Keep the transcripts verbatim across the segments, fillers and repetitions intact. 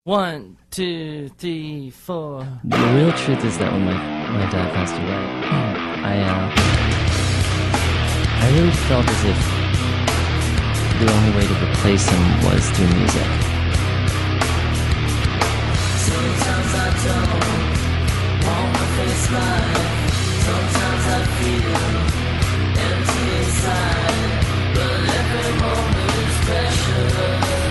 One, two, three, four. The real truth is that when my my dad passed away, I uh, I really felt as if the only way to replace him was through music. Sometimes I don't want my face right. Sometimes I feel empty inside, but every moment is precious.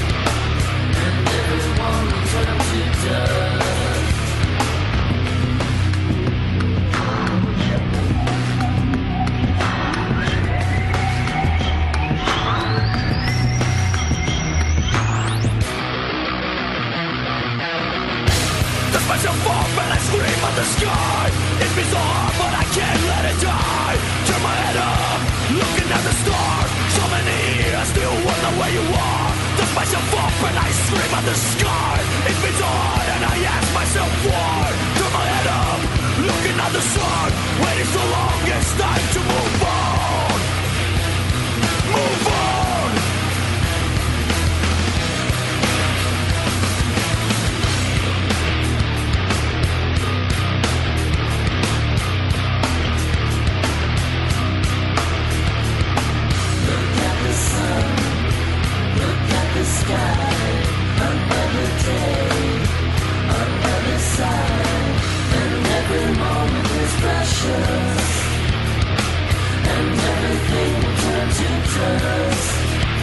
Everyone turns to dust. Dust myself off and I scream at the sky. It beats so hard but I can't let it die. Turn my head up, looking at the stars. So many years, still wonder where you are. Dust myself off and I scream at the sky. It beats so hard and I ask myself why. Turn my head up, looking at the sun. Waiting so long, it's time to move on. Move on. Look at the sun. Look at the sky. Another day, another side, and every moment is precious, and everything will turn to dust.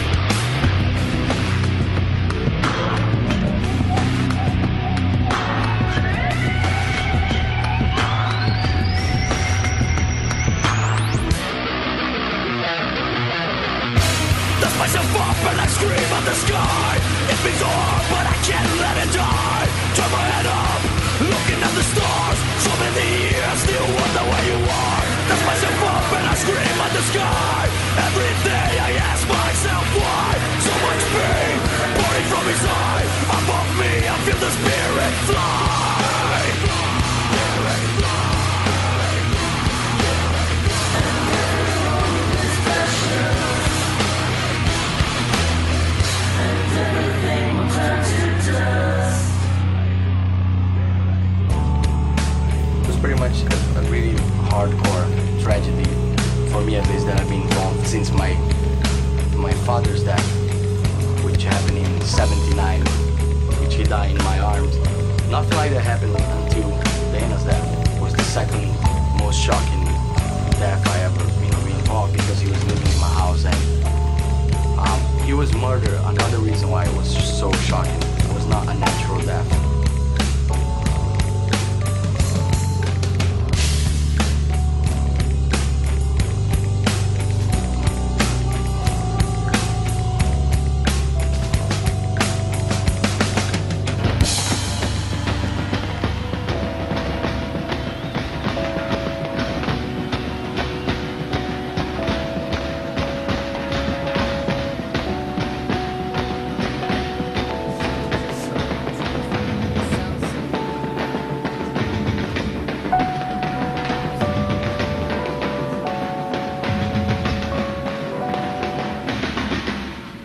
Dust myself up and I scream at the sky. It beats so hard but I can't let it die. Turn my head up, looking at the stars. So many years, still wonder where you are. Dust myself up and I scream at the sky. Every day I ask myself why. So much pain pouring from his eye. Above me I feel the spirit fly. And every moment is precious. Everything will turn to dust. It was pretty much a, a really hardcore tragedy for me, at least, that I've been involved since my my father's death, which happened in seventy-nine, which he died in my arms. Nothing like that happened until Dana's death. It was the second most shocking death I ever, you know, been involved, because he was living in my house and Um, he was murdered. Another reason why it was so shocking. It was not a natural death.